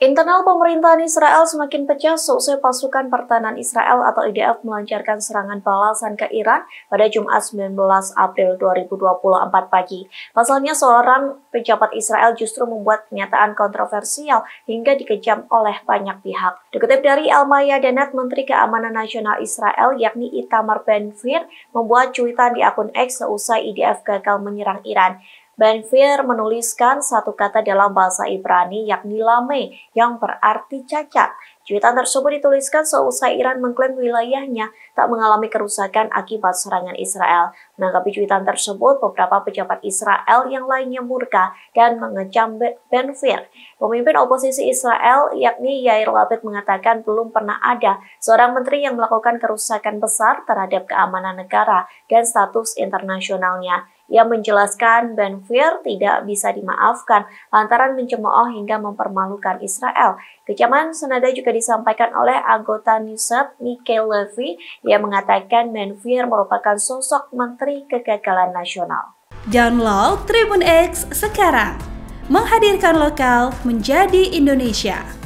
Internal pemerintahan Israel semakin pecah seusai pasukan pertahanan Israel atau IDF melancarkan serangan balasan ke Iran pada Jumat 19 April 2024 pagi. Pasalnya, seorang pejabat Israel justru membuat pernyataan kontroversial hingga dikejam oleh banyak pihak. Dikutip dari Al-Mayadinat, Menteri Keamanan Nasional Israel yakni Itamar Ben-Gvir membuat cuitan di akun X seusai IDF gagal menyerang Iran. Ben-Gvir menuliskan satu kata dalam bahasa Ibrani yakni lame yang berarti cacat. Cuitan tersebut dituliskan seusai Iran mengklaim wilayahnya tak mengalami kerusakan akibat serangan Israel. Menanggapi cuitan tersebut, beberapa pejabat Israel yang lainnya murka dan mengecam Ben-Gvir. Pemimpin oposisi Israel yakni Yair Lapid mengatakan belum pernah ada seorang menteri yang melakukan kerusakan besar terhadap keamanan negara dan status internasionalnya. Ia menjelaskan Ben-Gvir tidak bisa dimaafkan lantaran mencemooh hingga mempermalukan Israel. Kecaman senada juga disampaikan oleh anggota Knesset Mike Levy yang mengatakan Ben-Gvir merupakan sosok menteri kegagalan nasional. Download Tribun X sekarang, menghadirkan lokal menjadi Indonesia.